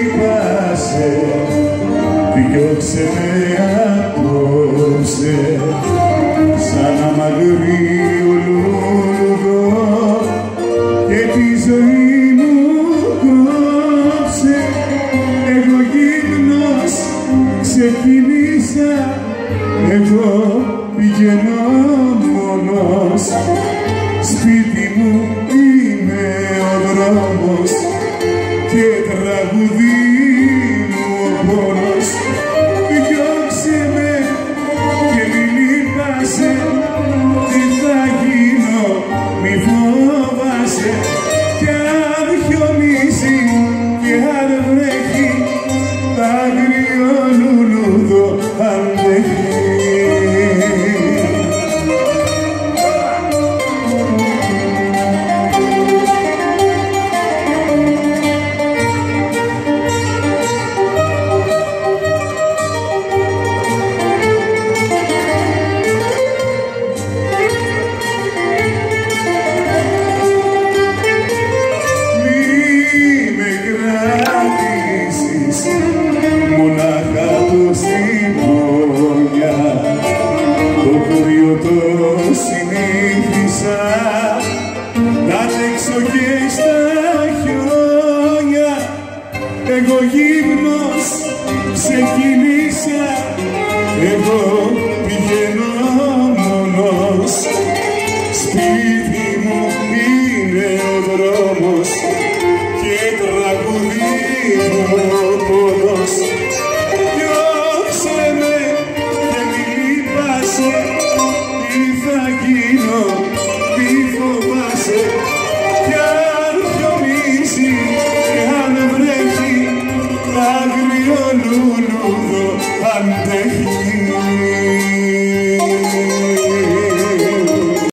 λείπασαι, διώξε με απόψε σαν αμαγρύ λουλούδο και τη ζωή μου κόψε. Εγώ γύμνος ξεκινήσα, εγώ πηγαίνω μόνος, σπίτι μου είναι ο δρόμος και τραγουδί μου ο πόνος. Διώξε με και μη λείπασαι, τι θα γίνω μη φοβάσαι, κι αν χιονίζει και αν βρέχει τ' άγριο λουλούδο αντέχει. Μονάχα το συμπόνια, το κρύο το συνήθισα, να τρέξω και στα χιόνια. Εγώ γύμνος ξεκινήσα, εγώ πηγαίνω μόνος, σπίτι μου είναι ο δρόμος και τραγουδί μου ο πόνος. Διώξε με και μη λείπασαι, τι θα γίνω μη φοβάσαι, κι αν χιονίζει και αν βρέχει τ' άγριο λουλούδο αντέχει.